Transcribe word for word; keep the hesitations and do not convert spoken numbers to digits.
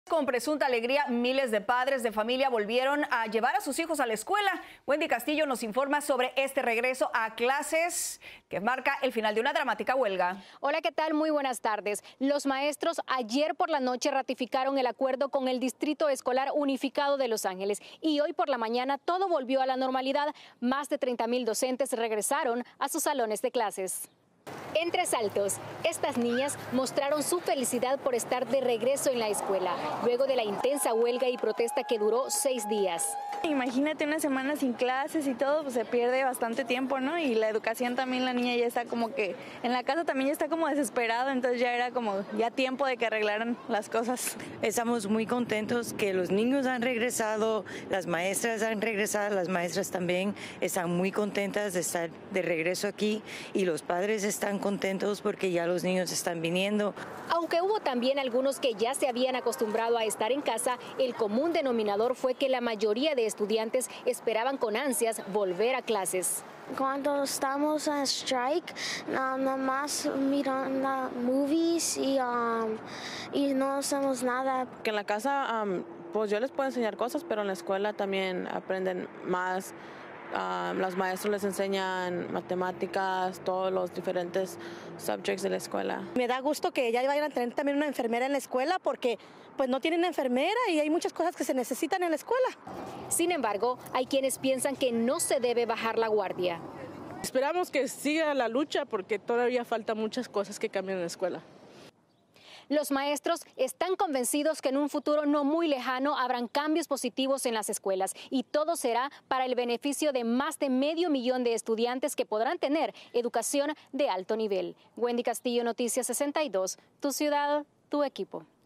Con presunta alegría, miles de padres de familia volvieron a llevar a sus hijos a la escuela. Wendy Castillo nos informa sobre este regreso a clases que marca el final de una dramática huelga. Hola, ¿qué tal? Muy buenas tardes. Los maestros ayer por la noche ratificaron el acuerdo con el Distrito Escolar Unificado de Los Ángeles y hoy por la mañana todo volvió a la normalidad. Más de treinta mil docentes regresaron a sus salones de clases. En Tres Altos, estas niñas mostraron su felicidad por estar de regreso en la escuela, luego de la intensa huelga y protesta que duró seis días. Imagínate una semana sin clases y todo, pues se pierde bastante tiempo, ¿no? Y la educación también, la niña ya está como que, en la casa también ya está como desesperada, entonces ya era como ya tiempo de que arreglaran las cosas. Estamos muy contentos que los niños han regresado, las maestras han regresado, las maestras también están muy contentas de estar de regreso aquí y los padres están contentos porque ya los niños están viniendo. Aunque hubo también algunos que ya se habían acostumbrado a estar en casa, el común denominador fue que la mayoría de estudiantes esperaban con ansias volver a clases. Cuando estamos en strike, nada más mirando movies y, um, y no hacemos nada. Que en la casa, um, pues yo les puedo enseñar cosas, pero en la escuela también aprenden más. Um, los maestros les enseñan matemáticas, todos los diferentes subjects de la escuela. Me da gusto que ya vayan a tener también una enfermera en la escuela porque pues no tienen enfermera y hay muchas cosas que se necesitan en la escuela. Sin embargo, hay quienes piensan que no se debe bajar la guardia. Esperamos que siga la lucha porque todavía faltan muchas cosas que cambian en la escuela. Los maestros están convencidos que en un futuro no muy lejano habrán cambios positivos en las escuelas y todo será para el beneficio de más de medio millón de estudiantes que podrán tener educación de alto nivel. Wendy Castillo, Noticias sesenta y dos, tu ciudad, tu equipo.